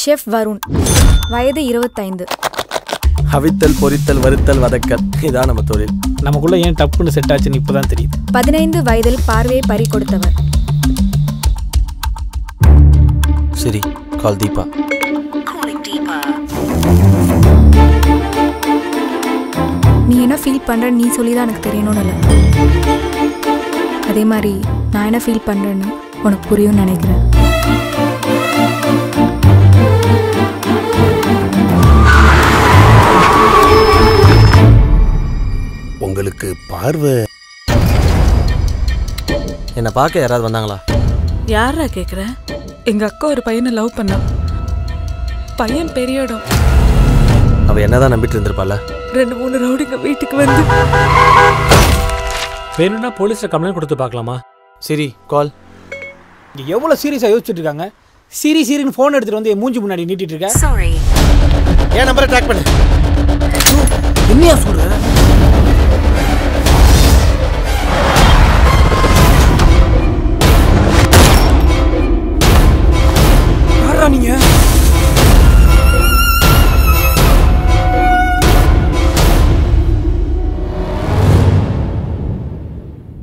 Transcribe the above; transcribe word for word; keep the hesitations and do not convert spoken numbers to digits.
Chef Varun, வயது இருபத்தைந்து. அவித்தல், பொரித்தல், வறுத்தல், வதக்கல், இதான் நம்ம தொழில். நமக்குள்ள ஏன் டப்புன்னு செட் ஆச்சுன்னு இப்போதான் தெரியுது. பதினைந்து வயதில் பார்வையை பறி கொடுத்தவர். சரி, கால் தீபா. நீ என்ன ஃபீல் பண்ற நீ சொல்லி தான் எனக்கு தெரியணும்னு இல்லை. அதே மாதிரி நான் என்ன ஃபீல் பண்றேன்னு உனக்கு புரியும்னு நினைக்கிறேன். உங்களுக்கு பார்வை என்ன பார்க்க யாராவது வந்தாங்களா? யாரா கேக்குற? எங்க அக்கா ஒரு பையனை லவ் பண்ணா. பையன் பெரிய இடம். அவ என்னதான் நம்பிட்டு இருந்திருப்பால. ரெண்டு மூணு ரவுடிங்க வீட்டுக்கு வந்து வேணும்னா போலீஸ்ல கம்ப்ளைண்ட் கொடுத்து பார்க்கலாமா? சரி, கால். இங்க எவ்வளவு சீரியஸா யோசிச்சுட்டு இருக்காங்க. சீரி சீரின்னு போன் எடுத்துட்டு வந்து மூஞ்சி முன்னாடி நீட்டிட்டு இருக்க. என் நம்பரை ட்ராக் பண்ணு. என்னையா சொல்ற?